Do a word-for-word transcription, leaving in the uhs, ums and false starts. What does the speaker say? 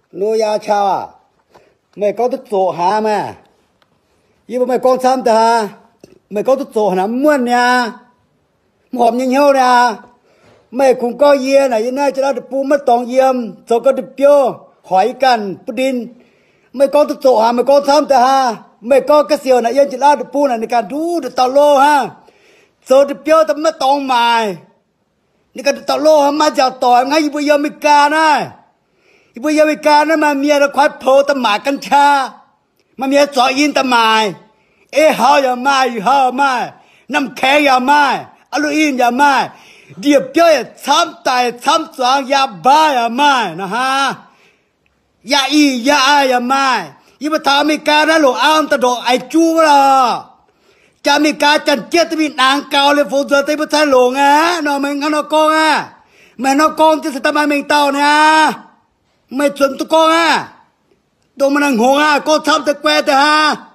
nuôi ya chào à mày có thức sổ hả mà nhưng mà mày con xăm ta mày có thức sổ hả muôn nha họp nhanh nhau nè mày cũng có gì này như này cho nó được pu mất tòng yếm rồi có được tiêu hỏiกันประเด็นmày có thức sổ hả mày con xăm ta ha mày có cái siêu này yên cho nó được pu nàyในการดูđượcตลอฮะrồi được tiêuแต่ไม่ตองหมายในการตลอฮะมาจากต่อยไงอีบุยอมิกานะอีบุยอมิกานะมาเมียเราควัดโพตหมากัญชามาเมียจ่อยินตหมายเอ้ฮาอย่ามาอยู่ฮามาน้ำแข็งอย่ามาอลูอินอย่ามาเดียบเจ้าซ้ำตายซ้ำสองอย่าบ้าอย่ามานะฮะอย่าอีอย่าอาอย่ามาอีมาทำอเมริกานะหลวงอ้ามตะโดไอจูละจะอเมริกาจันเจี๊ยบจะมีนางเกาเลยโฟร์เซอร์ที่ประเทศหลวงอ่ะน้องมึงงั้นน้องกองอ่ะแม่น้องกองจะสตาร์มาเมืองเต่าเนี่ยไม่สนตุกองอ่ะโดนมันหัวอ่ะก็ทำตะแกวแต่ฮะ